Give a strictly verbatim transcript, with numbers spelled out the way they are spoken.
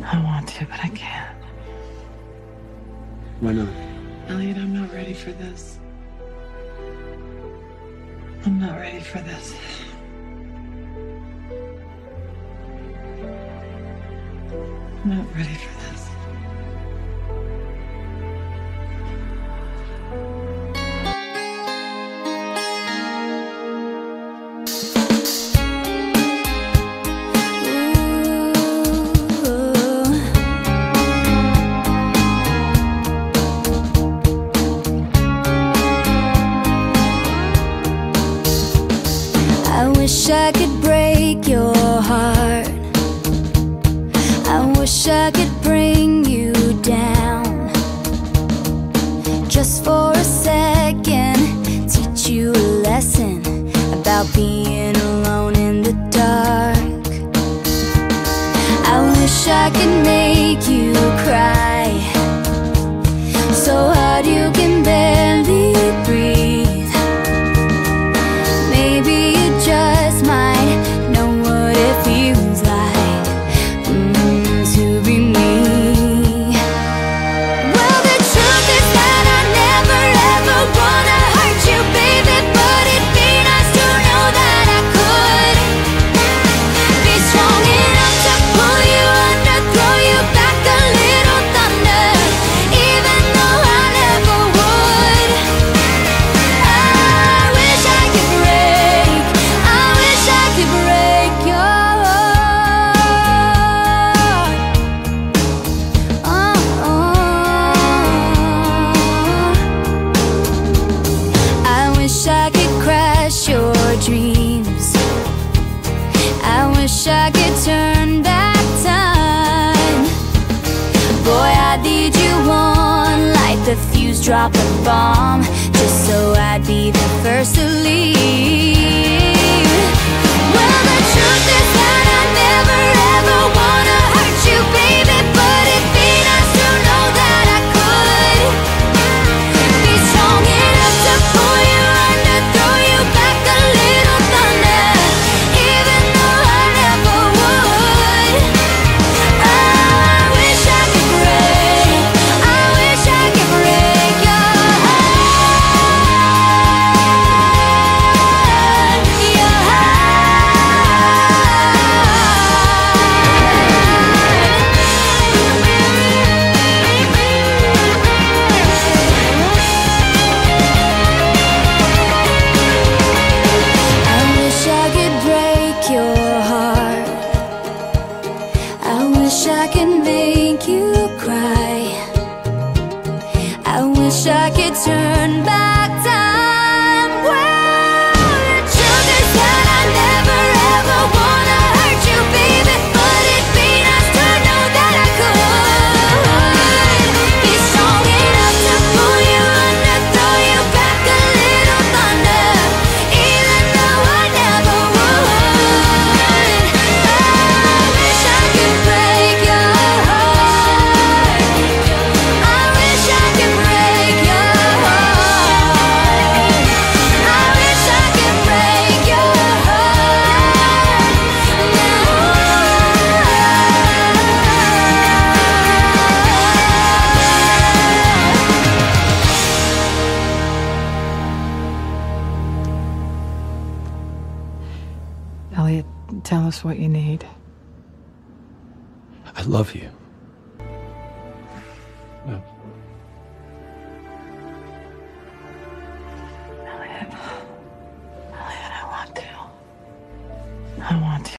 I want to, but I can't. Why not? Elliot, I'm not ready for this. I'm not ready for this. I'm not ready for this. I wish I could break your heart. I wish I could bring you down, just for a second, teach you a lesson about being alone in the dark. I wish I could make you cry so hard you can barely breathe. Maybe you just might know what it feels like mm, to be me. Well, the truth is that I never ever wanna hurt you, baby, but it'd be nice to know that I could be strong enough to pull you under, throw you back a little thunder, even though I never would. I wish I could break, I wish I could break your heart. Oh, oh. I wish I could crash your dreams. I wish I could turn back time. Boy, I'd lead you on, light the fuse, drop a bomb, just so I'd be the first to leave. Well, the truth is that I never ever wanna hurt you, baby, but it'd be nice to know that I could be strong enough to pull you under, throw you back a little thunder, even though I never would. I wish I could break, I wish I could break your heart, your I wish I could break your heart. I wish I could make you cry. I wish I could turn back time. Well, the truth is that I never ever wanna hurt you, baby, but it'd be nice to know that I could be strong enough to pull you under, throw you back a little thunder, even though I never would. I wish I could break your heart. I wish I could break your heart. I wish I could break your heart now. Elliot, tell us what you need. I love you. No. Elliot. Elliot, I want to. I want to.